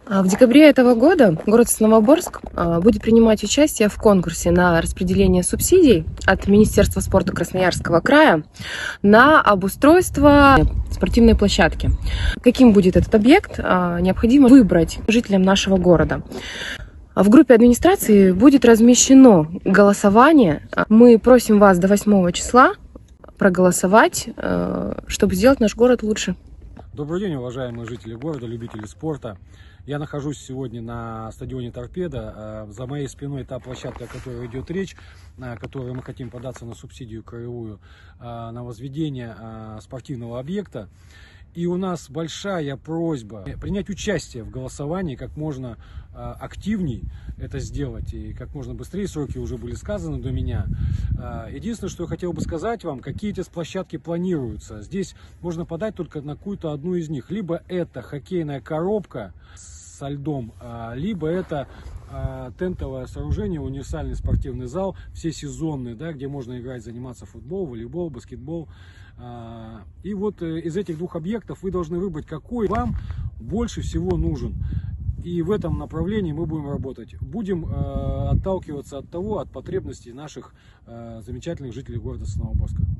В декабре этого года город Сосновоборск будет принимать участие в конкурсе на распределение субсидий от Министерства спорта Красноярского края на обустройство спортивной площадки. Каким будет этот объект, необходимо выбрать жителям нашего города. В группе администрации будет размещено голосование. Мы просим вас до 8 числа проголосовать, чтобы сделать наш город лучше. Добрый день, уважаемые жители города, любители спорта. Я нахожусь сегодня на стадионе «Торпедо». За моей спиной та площадка, о которой идет речь, на которой мы хотим податься на субсидию краевую, на возведение спортивного объекта. И у нас большая просьба принять участие в голосовании как можно активней это сделать и как можно быстрее. Сроки уже были сказаны до меня. Единственное, что я хотел бы сказать вам, какие эти площадки планируются. Здесь можно подать только на какую-то одну из них. Либо это хоккейная коробка со льдом, либо это тентовое сооружение, универсальный спортивный зал, всесезонный, да, где можно играть, заниматься футбол, волейбол, баскетбол. И вот из этих двух объектов вы должны выбрать, какой вам больше всего нужен. И в этом направлении мы будем работать. Будем отталкиваться от потребностей наших замечательных жителей города Сосновоборска.